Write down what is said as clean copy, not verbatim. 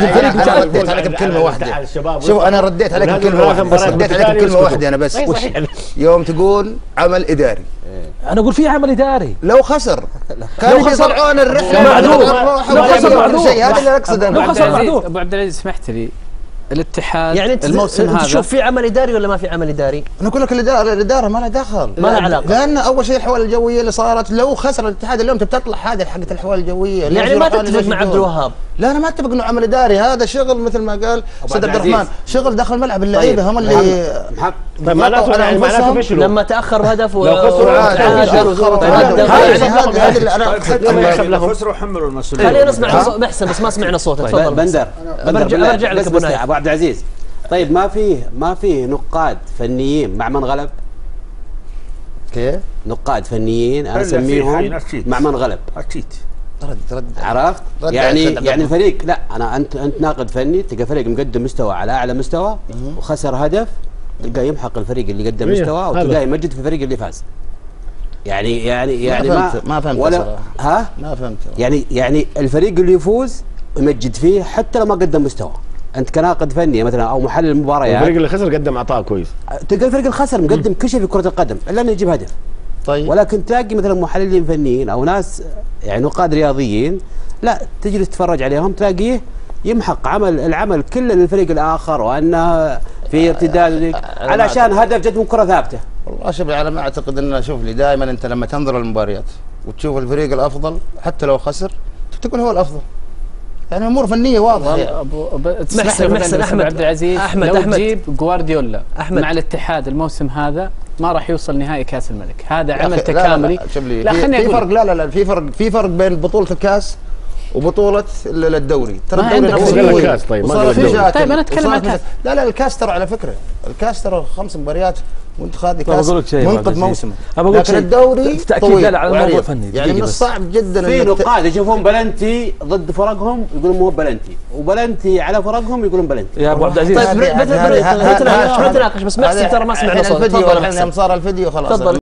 الفريق انا رديت عليك بكلمه واحده. شوف انا رديت عليك بكلمه واحده، بس رديت عليك بكلمه واحده انا بس. يوم تقول عمل اداري، انا اقول في عمل اداري. لو خسر كانوا يطلعون الرحله معذور. لو خسر معذور، هذا اللي اقصده. لو خسر معذور. ابو عبد العزيز اسمحت لي، الاتحاد يعني انت الموسم هذا تشوف في عمل اداري ولا ما في عمل اداري؟ انا اقول لك الاداره ما لها دخل، ما لها علاقه، لان اول شيء الحوالي الجويه اللي صارت. لو خسر الاتحاد اليوم تطلع هذه حقت الحوالي الجويه. يعني ما تتفق مع عبد الوهاب؟ لا انا ما اتفق انه عمل اداري، هذا شغل مثل ما قال استاذ عبد الرحمن، شغل داخل الملعب. اللعيبه هم اللي معناته لما تاخر بهدف لو خسروا هذا اللي انا خسروا حملوا المسؤوليه. خلينا نسمع محسن، بس ما سمعنا صوتك. تفضل بندر. برجع لك ابو عبد العزيز. طيب ما فيه نقاد فنيين مع من غلب؟ كيف؟ نقاد فنيين انا اسميهم مع من غلب. اكيد رد عرفت؟ يعني الفريق، لا انت ناقد فني، تلقى فريق مقدم مستوى على اعلى مستوى وخسر هدف، تلقاه يمحق الفريق اللي قدم مستوى وتلقاه يمجد في الفريق اللي فاز. يعني ما فهمت ولا ها؟ ما فهمت. يعني الفريق اللي يفوز يمجد فيه حتى لو ما قدم مستوى. انت كناقد فني مثلا او محلل مباريات، الفريق اللي خسر قدم عطاء كويس، تلقى الفريق الخسر مقدم كل شيء في كرة القدم الا انه يجيب هدف. طيب ولكن تلاقي مثلا محللين فنيين او ناس يعني نقاد رياضيين، لا تجلس تتفرج عليهم تلاقيه يمحق العمل كله للفريق الاخر، وانه في ارتداد علشان هدف جد من كرة ثابته. والله شوف انا ما اعتقد ان، شوف لي دائما انت لما تنظر للمباريات وتشوف الفريق الافضل حتى لو خسر تقول هو الافضل، يعني امور فنيه واضحه. محسن احمد عبد العزيز، لو تجيب جوارديولا مع الاتحاد الموسم هذا ما راح يوصل نهائي كاس الملك. هذا عمل تكاملي. لا في فرق، لا في فرق بين بطوله الكاس وبطوله الدوري. ترى الدوري نفسه الكاس. طيب انا اتكلم عن الكاس. لا الكاس ترى على فكره الكاس ترى 5 مباريات وانت خاذ كاس منقذ موسمك، لكن الدوري طويل على الموضوع الفني. يعني من الصعب جدا في نقاد يشوفون بلنتي ضد فرقهم يقولون مو بلنتي، وبلنتي على فرقهم يقولون بلنتي. يا ابو عبد العزيز طيب نتناقش، بس محسن ترى ما سمعنا صوتك. الفيديو الحين صار الفيديو خلاص.